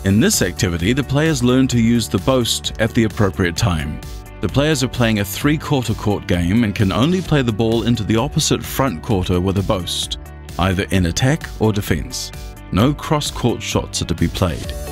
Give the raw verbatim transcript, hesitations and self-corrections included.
In this activity, the players learn to use the Boast at the appropriate time. The players are playing a three-quarter court game and can only play the ball into the opposite front quarter with a Boast, either in attack or defense. No cross-court shots are to be played.